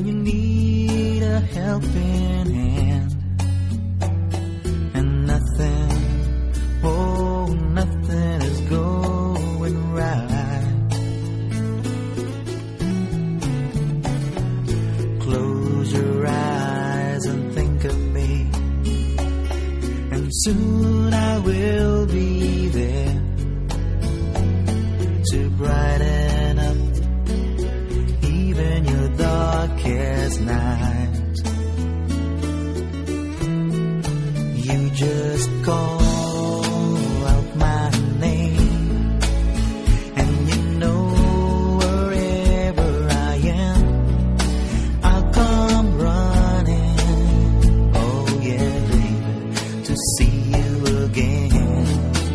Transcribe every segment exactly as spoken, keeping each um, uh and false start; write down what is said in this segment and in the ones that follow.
when you need a helping hand, and nothing, oh, nothing is going right. Close your eyes and think of me, and soon I will be there to brighten up even your darkest night. You just call out my name, and you know wherever I am, I'll come running, oh yeah baby, to see you again.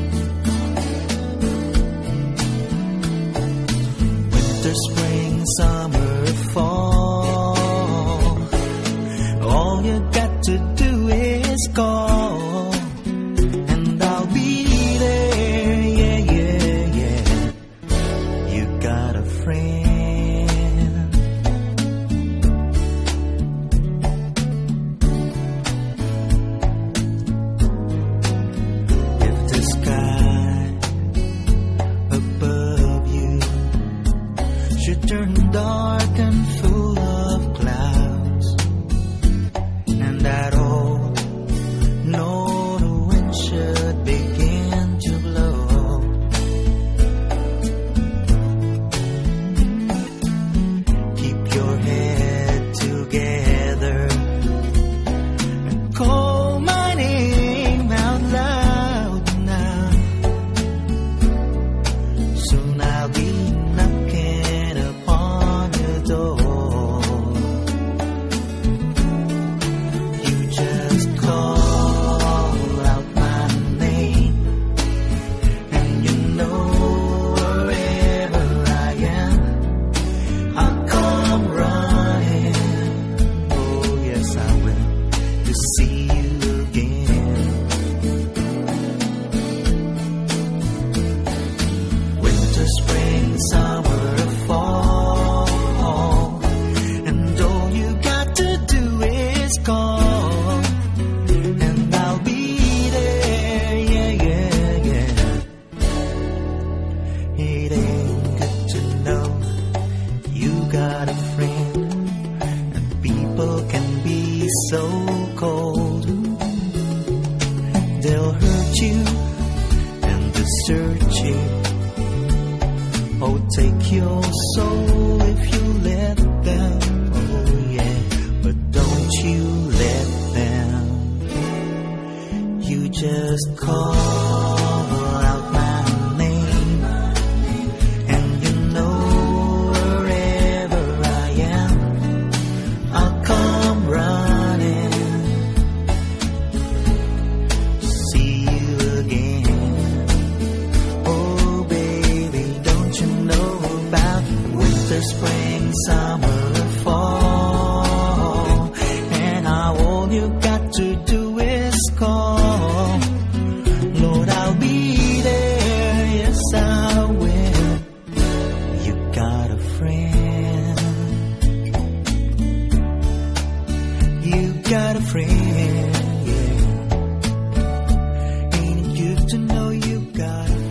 Winter, spring, summer, fall, all you got to do is call, and I'll be there, yeah, yeah, yeah. You got a friend. If the sky above you should turn dark and full of clouds, and that old north wind should begin to blow, keep your head together and call my name out loud now. Soon I'll be knocking upon your door. You just call out my name, and you know wherever I am, I'll come running, oh yes I will, to see you again. Winter, spring, summer, fall, and all you got to do is call, and I'll be there, yeah, yeah, yeah. It ain't good to know you got a friend, and people can be so cold. They'll hurt you and desert you, oh, take your soul if you let them, oh yeah, but don't you let them. You just call out my name, and you know wherever I am, I'll come running to see you again. Oh baby, don't you know about winter, spring, summer, fall, and how all you got to do is call. Lord, I'll be there, yes I will. You got a friend. You got a friend, yeah. Ain't it good to know you got a friend?